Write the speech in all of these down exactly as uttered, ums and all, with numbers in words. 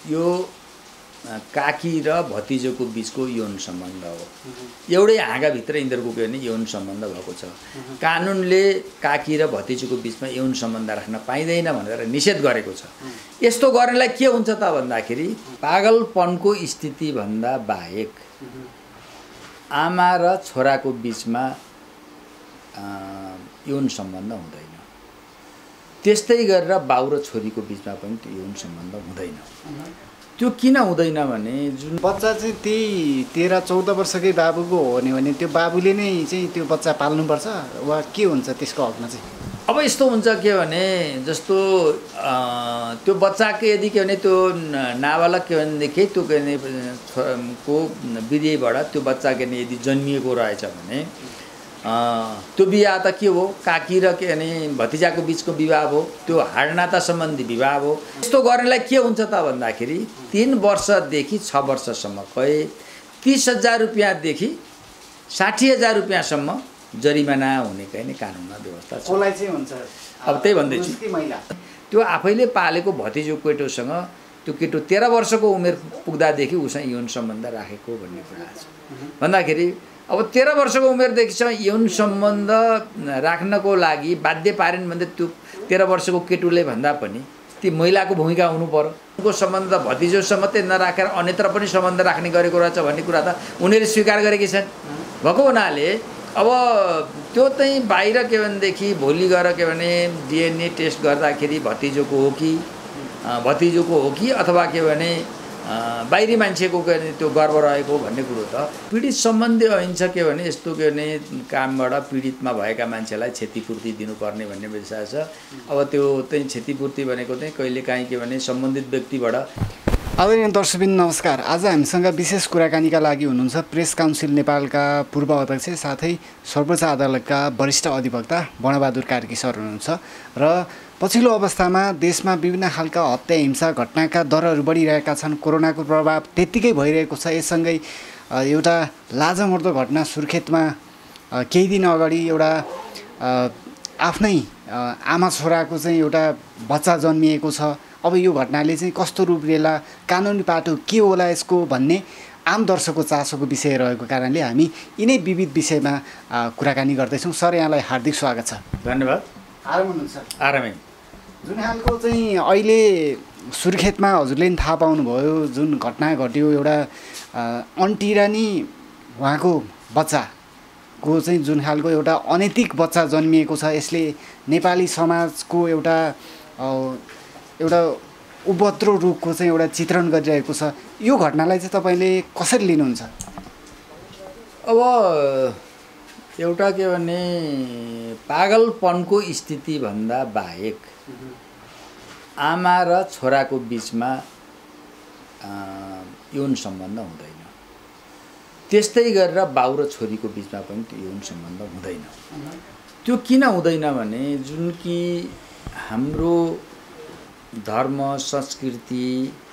यो काकी र भतिजोको बिचको यौन सम्बन्ध हो। एउटै हाँगाभित्र यिनीहरूको के भने यौन सम्बन्ध भएको छ। कानुनले काकी र भतिजोको बिचमा यौन सम्बन्ध राख्न पाइँदैन भनेर निषेध गरेको छ। यस्तो गर्नेलाई के हुन्छ त भन्दाखेरि पागलपनको स्थितिभन्दा बाहेक आमा र छोराको बिचमा यौन सम्बन्ध हुँदैन। त्यस्तै गरेर बाउ र छोरीको बिचमा पनि त्यो यौन सम्बन्ध हुँदैन। त्यो किन हुँदैन भने जुन बच्चा चाहिँ त्यही तेह्र चौध वर्षकै बाबुको हो भने त्यो बाबुले नै चाहिँ त्यो बच्चा पाल्नुपर्छ वा के हुन्छ त्यसको हकमा चाहिँ? अब यस्तो हुन्छ के भने जस्तो त्यो बच्चाको यदि के भने त्यो नाबालक के भनेदेखि त्यो के भने को विधिबाट त्यो बच्चा के भने यदि जन्मिएको रहेछ भने त्यो विवाह त के हो काकी र के भने भतिजाको बिचको विवाह हो। त्यो हाडनाता सम्बन्धी विवाह हो। यस्तो गर्नेलाई के हुन्छ त भन्दाखेरि तीन वर्षदेखि छ वर्षसम्म कै तीस हजार रुपियाँदेखि साठी हजार रुपियाँसम्म जरिमाना हुने कहीँ कानुनमा व्यवस्था छ। कसलाई चाहिँ हुन्छ? अब त्यही भन्दैछु त्यो आफैले पालेको भतिजो केटोसँग त्यो केटो तेह्र वर्षको उमेर पुग्दादेखि उसँग यौन सम्बन्ध राखेको भन्ने कुरा छ। भन्दाखेरि अब तेह्र वर्षको उमेरदेखिसँग यौन सम्बन्ध राख्नको लागि बाध्य पारेन भन्दा त्यो तेह्र वर्षको केटुले भन्दा पनि ती महिलाको भूमिका हुनु पर्यो। उनको सम्बन्ध भतिजोसँग मात्रै नराखेर अन्यत्र पनि सम्बन्ध राख्ने गरेको रहेछ भन्ने कुरा त उनीहरूले स्वीकार गरेकी छन्। भएको हुनाले अब त्यो चाहिँ बाहिर के भनेदेखि भोलि गएर के भने डिएनए टेस्ट गर्दाखेरि भतिजोको हो कि भतिजोको हो कि अथवा के भने बाहिरी मान्छेको के भने त्यो गर्व रहेको भन्ने कुरो त पीडित सम्बन्धी अहिंसा के भने यस्तो के भने कामबाट पीडितमा भएका मान्छेलाई क्षतिपूर्ति दिनुपर्ने भन्ने विषय छ। अब त्यो चाहिँ क्षतिपूर्ति भनेको चाहिँ कहिलेकाहीँ के भने सम्बन्धित व्यक्तिबाट। आदरणीय दर्शकबिन नमस्कार। आज हामीसँग विशेष कुराकानीका लागि हुनुहुन्छ प्रेस काउन्सिल नेपालका पूर्व अध्यक्ष साथै सर्वोच्च अदालतका वरिष्ठ अधिवक्ता बणबहादुर कार्की सर हुनुहुन्छ र पछिल्लो अवस्थामा देशमा विभिन्न खालका हत्या हिंसा घटनाका दरहरू बढिरहेका छन्। कोरोनाको प्रभाव त्यत्तिकै भइरहेको छ। यससँगै एउटा लाजमर्दो घटना सुर्खेतमा केही दिन अगाडि एउटा आफ्नै आमा छोराको चाहिँ एउटा बच्चा जन्मिएको छ। अब यो घटनाले चाहिँ कस्तो रूप लिएला, कानुनी पाटो के होला यसको भन्ने आम दर्शकको चासोको विषय रहेको कारणले हामी यिनै विविध विषयमा कुराकानी गर्दैछौँ। सर, यहाँलाई हार्दिक स्वागत छ। धन्यवाद। आराम हुनुहुन्छ? आरामै। जुन खालको चाहिँ अहिले सुर्खेतमा हजुरले पनि थाहा पाउनुभयो जुन घटना घट्यो, एउटा अन्टी र नि उहाँको बच्चाको चाहिँ जुन खालको एउटा अनैतिक बच्चा जन्मिएको छ, यसले नेपाली समाजको एउटा एउटा उपद्रो रूपको चाहिँ एउटा चित्रण गरिरहेको छ। यो घटनालाई चाहिँ तपाईँले कसरी लिनुहुन्छ? अब एउटा के भने पागलपनको स्थितिभन्दा बाहेक आमा र छोराको बिचमा यौन सम्बन्ध हुँदैन। त्यस्तै गरेर बाउ र छोरीको बिचमा पनि त्यो यौन सम्बन्ध हुँदैन। त्यो किन हुँदैन भने जुन कि हाम्रो धर्म संस्कृति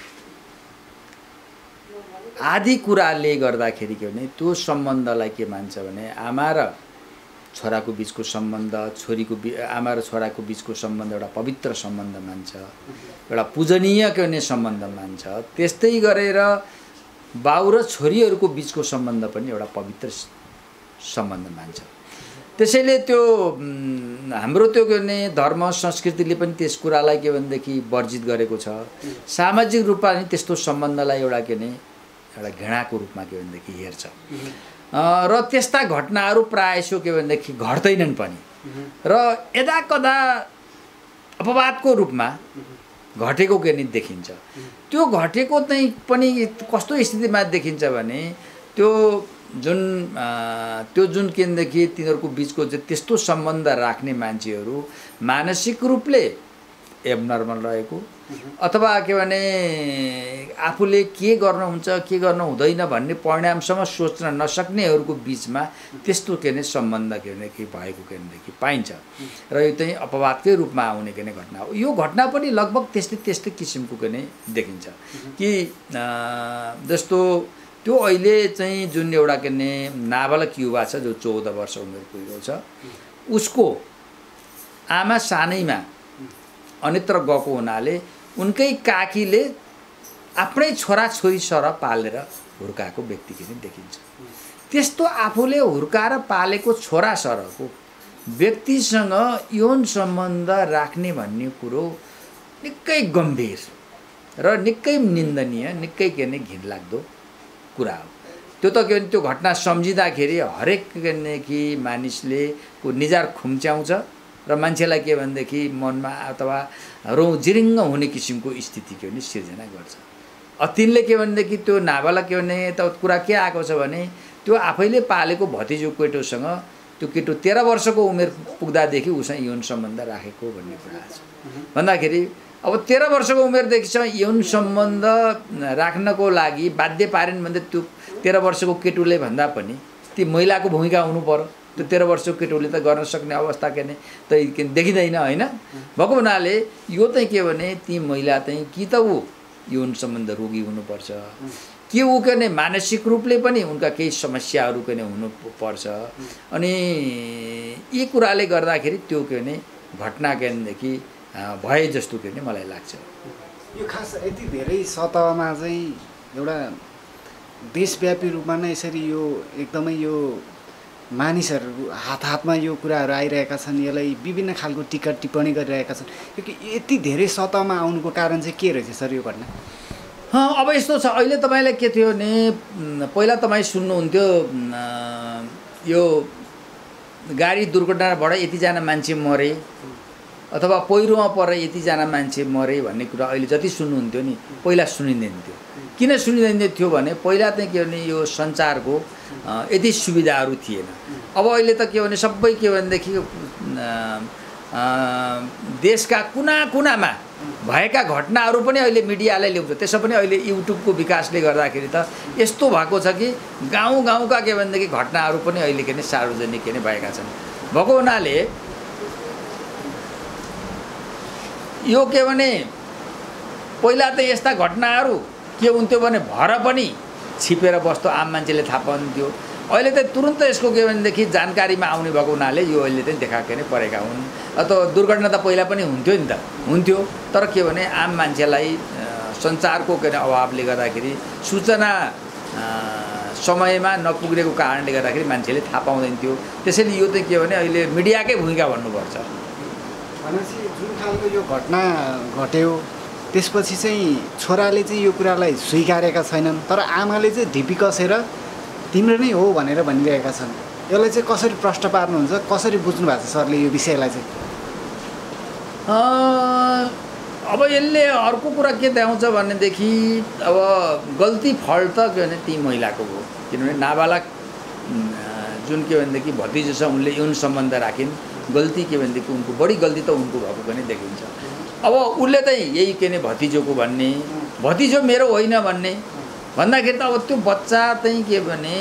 आदि कुराले गर्दाखेरि के भने त्यो सम्बन्धलाई के मान्छ भने आमा र छोराको बिचको सम्बन्ध, छोरीको आमा र छोराको बिचको सम्बन्ध एउटा पवित्र सम्बन्ध मान्छ, एउटा पूजनीय के भने सम्बन्ध मान्छ। त्यस्तै गरेर बाउ र छोरीहरूको बिचको सम्बन्ध पनि एउटा पवित्र सम्बन्ध मान्छ। त्यसैले त्यो हाम्रो त्यो के भने धर्म संस्कृतिले पनि त्यस कुरालाई के भनेदेखि वर्जित गरेको छ। सामाजिक रूपमा पनि त्यस्तो सम्बन्धलाई एउटा के भने एउटा घृणाको रूपमा के भनेदेखि हेर्छ र त्यस्ता घटनाहरू प्रायः के भनेदेखि घट्दैनन् पनि र यदा कदा अपवादको रूपमा घटेको के नि देखिन्छ। त्यो घटेको चाहिँ पनि कस्तो स्थितिमा देखिन्छ भने त्यो जुन त्यो जुन केदेखि तिनीहरूको बिचको चाहिँ त्यस्तो सम्बन्ध राख्ने मान्छेहरू मानसिक रूपले एबनर्मल रहेको अथवा के भने आफूले के गर्नुहुन्छ के गर्न हुँदैन भन्ने परिणामसम्म सोच्न नसक्नेहरूको बिचमा त्यस्तो के ने सम्बन्ध के भने के भएको के भनेदेखि पाइन्छ र यो चाहिँ अपवादकै रूपमा आउने के ने घटना हो। यो घटना पनि लगभग त्यस्तै त्यस्तै किसिमको के ने देखिन्छ कि जस्तो त्यो अहिले चाहिँ जुन एउटा के ने नाबालक युवा छ जो चौध वर्ष उमेर पुगेको छ, उसको आमा सानैमा अन्यत्र गएको हुनाले उनकै काकीले आफ्नै छोराछोरी सर पालेर हुर्काएको व्यक्ति पनि देखिन्छ। त्यस्तो आफूले हुर्काएर पालेको छोरा सरको व्यक्तिसँग यौन सम्बन्ध राख्ने भन्ने कुरो निकै गम्भीर र निकै निन्दनीय, निकै के भने घिनलाग्दो कुरा हो। त्यो त के भने त्यो घटना सम्झिँदाखेरि हरेक के भनेदेखि मानिसले को निजार खुम्च्याउँछ र मान्छेलाई के भनेदेखि मनमा अथवा रौँ जिरिङ्ग हुने किसिमको स्थिति के भने सिर्जना गर्छ। तिनले के भनेदेखि त्यो नाबालक के भने त कुरा के आएको छ भने त्यो आफैले पालेको भतिजो केटोसँग त्यो केटो तेह्र वर्षको उमेर पुग्दादेखि उसँग यौन सम्बन्ध राखेको भन्ने कुरा छ। भन्दाखेरि अब तेह्र वर्षको उमेरदेखिसँग यौन सम्बन्ध राख्नको लागि बाध्य पारेन भन्दा त्यो तेह्र वर्षको केटोले भन्दा पनि ती महिलाको भूमिका हुनु पर्यो। त्यो तेह्र वर्षको केटोले त गर्न सक्ने अवस्था के त देखिँदैन होइन। भएको हुनाले यो चाहिँ के भने ती महिला चाहिँ कि त ऊ यौन सम्बन्ध रोगी हुनुपर्छ कि ऊ के भने मानसिक रूपले पनि उनका केही समस्याहरू के हुनुपर्छ। अनि यी कुराले गर्दाखेरि त्यो के भने घटना के भनेदेखि भए जस्तो के भने मलाई लाग्छ। यो खास यति धेरै सतहमा चाहिँ एउटा देशव्यापी रूपमा नै यसरी यो एकदमै यो मानिसहरू हात हातमा यो कुराहरू आइरहेका छन्, यसलाई विभिन्न खालको टिका टिप्पणी गरिरहेका छन्। क्योंकि यति धेरै सतहमा आउनुको कारण चाहिँ के रहेछ सर यो घटना? अब यस्तो छ, अहिले तपाईँलाई के थियो भने पहिला तपाईँ सुन्नुहुन्थ्यो यो गाडी दुर्घटनाबाट यतिजना मान्छे मरे अथवा पहिरोमा परेर यतिजना मान्छे मरे भन्ने कुरा अहिले जति सुन्नुहुन्थ्यो नि पहिला सुनिँदैन थियो। किन सुनिँदैन थियो भने पहिला चाहिँ के भने यो सञ्चारको यति सुविधाहरू थिएन। अब अहिले त के भने सबै के भनेदेखि देशका कुना कुनामा भएका घटनाहरू पनि अहिले मिडियाले ल्याउँछ। त्यसो पनि अहिले युट्युबको विकासले गर्दाखेरि त यस्तो भएको छ कि गाउँ गाउँका के भनेदेखि घटनाहरू पनि अहिले के भने सार्वजनिक के भएका छन्। भएको हुनाले यो के भने पहिला त यस्ता घटनाहरू के हुन्थ्यो भने भर पनि छिपेर बस्दो आम मान्छेले थाहा पाउँथ्यो। अहिले त तुरुन्त यसको के भनेदेखि जानकारीमा आउने भएको हुनाले यो अहिले चाहिँ देखाएको नै परेका हुन्। अथवा दुर्घटना त पहिला पनि हुन्थ्यो नि त हुन्थ्यो, तर के भने आम मान्छेलाई सञ्चारको के अभावले गर्दाखेरि सूचना समयमा नपुगेको कारणले गर्दाखेरि मान्छेले थाहा पाउँदैन थियो। त्यसैले यो चाहिँ के भने अहिले मिडियाकै भूमिका भन्नुपर्छ। भनेपछि जुन खालको यो घटना घट्यो त्यसपछि चाहिँ छोराले चाहिँ यो कुरालाई स्वीकारेका छैनन्, तर आमाले चाहिँ ढिपी कसेर तिम्रो नै हो भनेर भनिरहेका छन्। यसलाई चाहिँ कसरी प्रश्न पार्नुहुन्छ, कसरी बुझ्नु भएको छ सरले यो विषयलाई चाहिँ? अब यसले अर्को कुरा के देखाउँछ भनेदेखि अब गल्ती फल्ट त के भने ती महिलाको हो, किनभने नाबालक जुन के भनेदेखि भतिजो छ उनले यौन सम्बन्ध राखिन्, गल्ती के भनेदेखि उनको बढी गल्ती त उनको भएको पनि देखिन्छ। अब उसले चाहिँ यही के भने भतिजोको भन्ने, भतिजो मेरो होइन भन्ने भन्दाखेरि त अब त्यो बच्चा चाहिँ के भने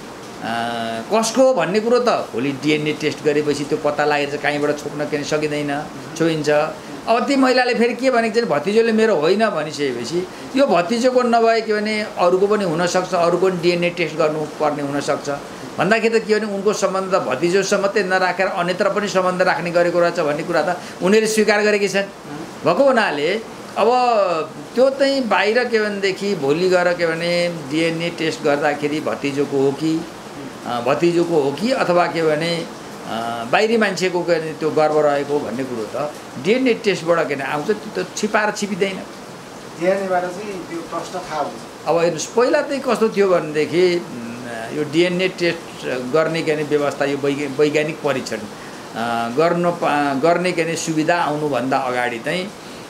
कसको हो भन्ने कुरो त भोलि डिएनए टेस्ट गरेपछि त्यो पत्ता लागेर चाहिँ कहीँबाट छोप्न के सकिँदैन, छोइन्छ। अब ती महिलाले फेरि के भनेको चाहिँ भतिजोले मेरो होइन भनिसकेपछि यो भतिजोको नभए के भने अरूको पनि हुनसक्छ, अरूको पनि डिएनए टेस्ट गर्नुपर्ने हुनसक्छ भन्दाखेरि त के भने उनको सम्बन्ध भतिजोसँग मात्रै नराखेर अन्यत्र पनि सम्बन्ध राख्ने गरेको रहेछ भन्ने कुरा त उनीहरूले स्वीकार गरेकी छन्। भएको हुनाले अब त्यो चाहिँ बाहिर के भनेदेखि भोलि गएर के भने डिएनए टेस्ट गर्दाखेरि भतिजोको हो कि भतिजोको हो कि अथवा के भने बाहिरी मान्छेको के भने त्यो गर्व रहेको भन्ने कुरो त डिएनए टेस्टबाट के भने आउँछ, त्यो त छिपाएर छिपिँदैन। डिएनएबाट चाहिँ त्यो प्रश्न थाहा हुन्छ। अब हेर्नुहोस् पहिला चाहिँ कस्तो थियो भनेदेखि यो डिएनए टेस्ट गर्ने के भने व्यवस्था यो वैज्ञानिक परीक्षण गर्न गर्ने के भने सुविधा आउनुभन्दा अगाडि चाहिँ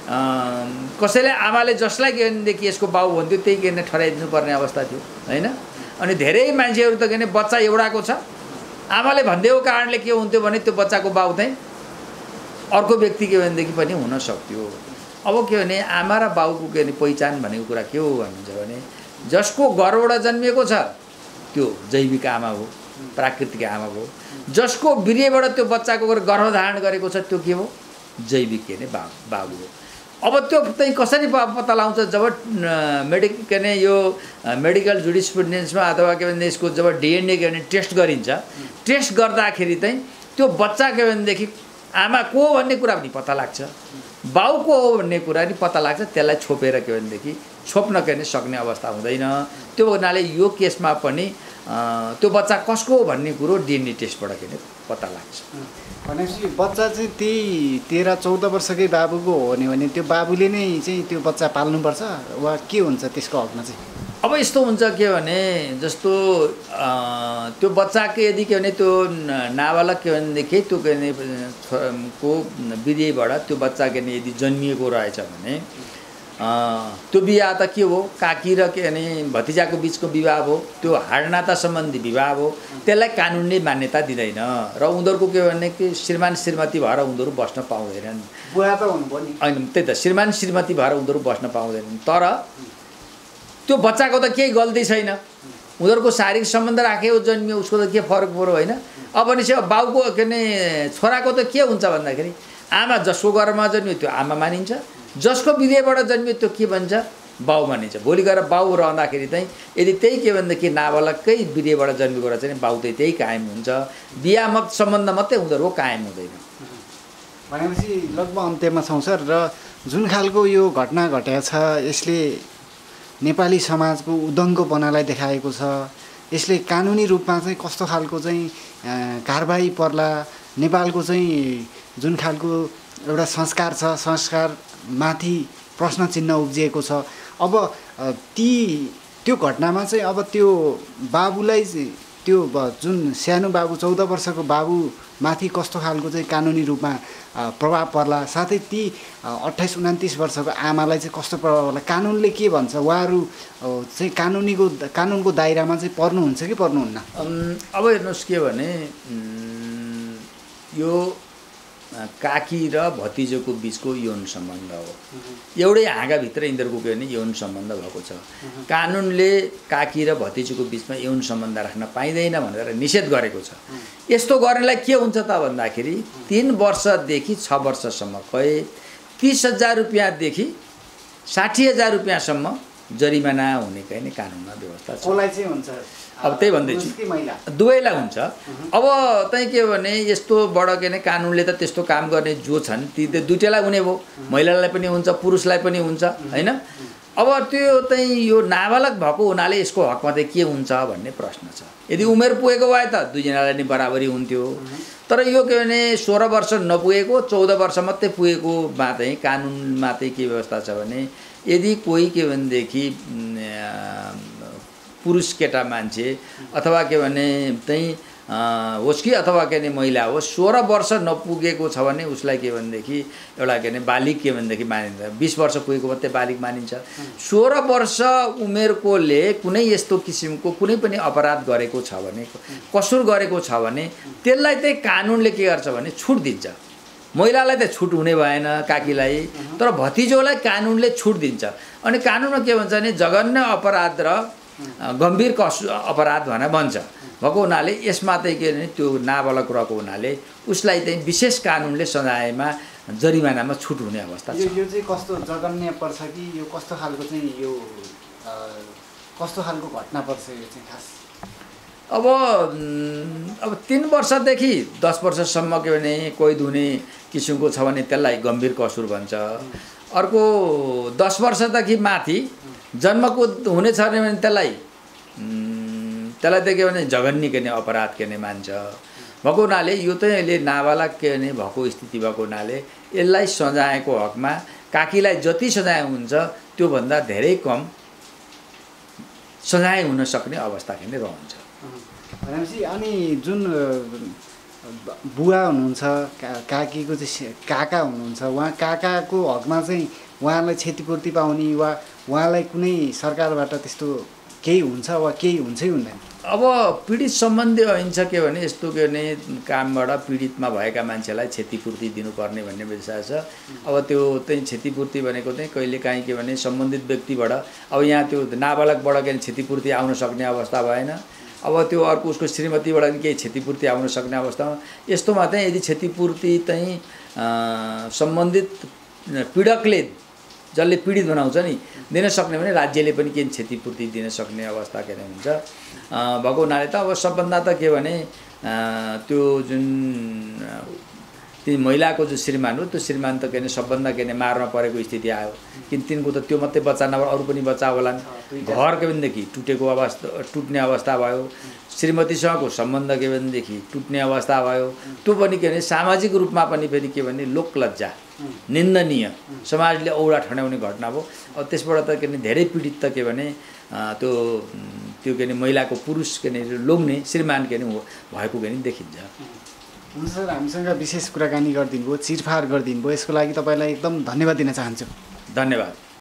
कसैले आमाले जसलाई के भनेदेखि यसको बाउ भन्थ्यो त्यही के भने ठहराइदिनु पर्ने अवस्था थियो होइन। अनि धेरै मान्छेहरू त के भने बच्चा एउटाको छ, आमाले भनिदिएको कारणले के हुन्थ्यो भने त्यो बच्चाको बाउ चाहिँ अर्को व्यक्ति के भनेदेखि पनि हुन सक्थ्यो। अब के भने आमा र बाउको के भने पहिचान भनेको कुरा के हो भन्नुहुन्छ भने जसको गर्भबाट जन्मिएको छ त्यो जैविक आमा हो, प्राकृतिक आमा हो। जसको वीर्यबाट त्यो बच्चाको गर्भधारण गरेको छ त्यो के हो, जैविक के भने बाबु बाबु हो। अब त्यो चाहिँ कसरी पत्ता लगाउँछ जब मेडिक के भने यो मेडिकल जुडिस्प्रुडेन्समा अथवा के भने यसको जब डिएनए के भने टेस्ट गरिन्छ, टेस्ट गर्दाखेरि चाहिँ त्यो बच्चा के भनेदेखि आमा को भन्ने कुरा पनि पत्ता लाग्छ, बाउ को हो भन्ने कुरा पनि पत्ता लाग्छ। त्यसलाई छोपेर के भनेदेखि छोप्न के सक्ने अवस्था हुँदैन। त्यो हुनाले यो केसमा पनि त्यो बच्चा कसको हो भन्ने कुरो डिएनए टेस्टबाट के अरे पत्ता लाग्छ। भनेपछि बच्चा चाहिँ त्यही तेह्र चौध वर्षकै बाबुको हो भने त्यो बाबुले नै चाहिँ त्यो बच्चा पाल्नुपर्छ वा के हुन्छ त्यसको हकमा चाहिँ? अब यस्तो हुन्छ के भने जस्तो त्यो बच्चाको यदि के भने त्यो नाबालक के भनेदेखि त्यो के भने को विधिबाट त्यो बच्चा के भने यदि जन्मिएको रहेछ भने त्यो विवाह त के हो, काकी र के भने भतिजाको बिचको विवाह हो, त्यो हाडनाता सम्बन्धी विवाह हो, त्यसलाई कानुनले मान्यता दिँदैन र उनीहरूको के भने कि श्रीमान श्रीमती भएर उनीहरू बस्न पाउँदैनन्। बुवा त हुनुपर्छ नि। होइन त्यही त श्रीमान श्रीमती भएर उनीहरू बस्न पाउँदैनन्। तर त्यो बच्चाको त केही गल्ती छैन, उनीहरूको शारीरिक सम्बन्ध राखेको जन्मियो, उसको त के फरक पऱ्यो होइन। अब भनेपछि बाउको के भने छोराको त के हुन्छ भन्दाखेरि आमा जसको घरमा जन्मियो त्यो आमा मानिन्छ, जसको विधेयबाट जन्मियो त्यो के भन्छ बाउ मानिन्छ। भोलि गएर बाउ रहँदाखेरि चाहिँ यदि त्यही के भनेदेखि नाबालककै विधेयबाट जन्मेको रहेछ भने बाउ चाहिँ त्यही कायम हुन्छ, बिहा सम्बन्ध मात्रै उनीहरूको कायम हुँदैन। भनेपछि लगभग अन्त्यमा छौँ सर। र जुन खालको यो घटना घटेको छ यसले नेपाली समाजको उदङ्गोपनालाई देखाएको छ। यसले कानुनी रूपमा चाहिँ कस्तो खालको चाहिँ कारबाही पर्ला, नेपालको चाहिँ जुन खालको एउटा संस्कार छ संस्कार माथि प्रश्न चिन्ह उब्जिएको छ। अब ती त्यो घटनामा चाहिँ अब त्यो बाबुलाई त्यो जुन सानो बाबु चौध वर्षको बाबु माथि कस्तो खालको चाहिँ कानुनी रूपमा प्रभाव पर्ला, साथै ती अट्ठाइस उन्तिस वर्षको आमालाई चाहिँ कस्तो प्रभाव पर्ला, कानुनले के भन्छ, उहाँहरू चाहिँ कानुनीको कानुनको दायरामा चाहिँ पर्नुहुन्छ कि पर्नुहुन्न? अब हेर्नुहोस् के भने यो काकी र भतिजोको बिचको यौन सम्बन्ध हो। एउटै हाँगाभित्र यिनीहरूको के भने यौन सम्बन्ध भएको छ। कानुनले काकी र भतिजोको बिचमा यौन सम्बन्ध राख्न पाइँदैन भनेर निषेध गरेको छ। यस्तो गर्नेलाई के हुन्छ त भन्दाखेरि तीन वर्षदेखि छ वर्षसम्म कैद, तीस हजार रुपियाँदेखि साठी हजार रुपियाँसम्म जरिमाना हुने कहीँ कानुनमा व्यवस्था छ। कसलाई चाहिँ हुन्छ? अब त्यही भन्दैछु दुवैलाई हुन्छ। अब चाहिँ के भने यस्तोबाट के भने कानुनले त त्यस्तो काम गर्ने जो छन् ती त दुईटैलाई हुने भयो, महिलालाई पनि हुन्छ पुरुषलाई पनि हुन्छ होइन। अब त्यो चाहिँ यो नाबालक भएको हुनाले यसको हकमा चाहिँ के हुन्छ भन्ने प्रश्न छ। यदि उमेर पुगेको भए त दुईजनालाई नै बराबरी हुन्थ्यो। तर यो के भने सोह्र वर्ष नपुगेको चौध वर्ष मात्रै पुगेकोमा चाहिँ कानुनमा चाहिँ के व्यवस्था छ भने यदि कोही के भनेदेखि पुरुष केटा मान्छे अथवा के भने चाहिँ होस् कि अथवा के भने महिला होस् सोह्र वर्ष नपुगेको छ भने उसलाई के भनेदेखि एउटा के भने बालिग के भनेदेखि मानिन्छ। बिस वर्ष पुगेको मात्रै बालिग मानिन्छ। सोह्र वर्ष उमेरकोले कुनै यस्तो किसिमको कुनै पनि अपराध गरेको छ भने कसुर गरेको छ भने त्यसलाई चाहिँ कानुनले के गर्छ भने छुट दिन्छ। महिलालाई त छुट हुने भएन काकीलाई, तर भतिजोलाई कानुनले छुट दिन्छ। अनि कानुनमा के भन्छ भने जघन्य अपराध र गम्भीर कसु अपराध भनेर भन्छ भएको हुनाले यसमा चाहिँ के भने त्यो नाबालक रहेको हुनाले उसलाई चाहिँ विशेष कानुनले सजायमा जरिमानामा छुट हुने अवस्था छ। यो चाहिँ कस्तो जघन्य पर्छ कि यो कस्तो खालको चाहिँ यो कस्तो खालको घटना पर्छ यो चाहिँ खास? अब अब तीन वर्षदेखि दस वर्षसम्म के भने कैद हुने किसिमको छ भने त्यसलाई गम्भीर कसुर भन्छ। अर्को दस वर्षदेखि माथि जन्मको हुनेछ भने त्यसलाई त्यसलाई त के भने जघन्य के भने अपराध के भने मान्छ भएको हुनाले यो चाहिँ अहिले नाबालक के भने भएको स्थिति भएको हुनाले यसलाई सजायको हकमा काकीलाई जति सजाय हुन्छ त्योभन्दा धेरै कम सजाय हुन सक्ने अवस्था के भने रहन्छ। भनेपछि अनि जुन बुवा हुनुहुन्छ काकीको चाहिँ काका हुनुहुन्छ उहाँ काकाको हकमा चाहिँ उहाँलाई क्षतिपूर्ति पाउने वा उहाँलाई कुनै सरकारबाट त्यस्तो केही हुन्छ वा केही हुन्छै हुँदैन? अब पीडित सम्बन्धी ऐन के भने यस्तो के भने कामबाट पीडितमा भएका मान्छेलाई क्षतिपूर्ति दिनुपर्ने भन्ने विषय छ। अब त्यो चाहिँ क्षतिपूर्ति भनेको चाहिँ कहिलेकाहीँ के भने सम्बन्धित व्यक्तिबाट अब यहाँ त्यो नाबालकबाट के क्षतिपूर्ति आउन सक्ने अवस्था भएन। अब त्यो अर्को उसको श्रीमतीबाट पनि केही क्षतिपूर्ति आउन सक्ने अवस्थामा यस्तोमा चाहिँ यदि क्षतिपूर्ति चाहिँ सम्बन्धित पीडकले जसले पीडित बनाउँछ नि दिन सक्ने भने राज्यले पनि केही क्षतिपूर्ति दिन सक्ने अवस्था के हुन्छ भएको हुनाले त अब सबभन्दा त के भने त्यो जुन ती महिलाको जो श्रीमान हो त्यो श्रीमान त के अरे सबभन्दा के अरे मारमा परेको स्थिति आयो किन तिनको त त्यो मात्रै बच्चा नभएर अरू पनि बच्चा होलान् घर के भनेदेखि टुटेको अवस्था टुट्ने अवस्था भयो श्रीमतीसँगको सम्बन्ध के भनेदेखि टुट्ने अवस्था भयो त्यो पनि के भने सामाजिक रूपमा पनि फेरि के भने लोकलज्जा निन्दनीय समाजले औडा ठड्याउने घटना भयो अब त्यसबाट त के भने धेरै पीडित त के भने त्यो त्यो के भने महिलाको पुरुष के भने लोग्ने श्रीमान के भने भएको के भने देखिन्छ। हुन्छ सर, हामीसँग विशेष कुराकानी गरिदिनु भयो, चिरफार गरिदिनु भयो, यसको लागि तपाईँलाई एकदम धन्यवाद दिन चाहन्छु। धन्यवाद।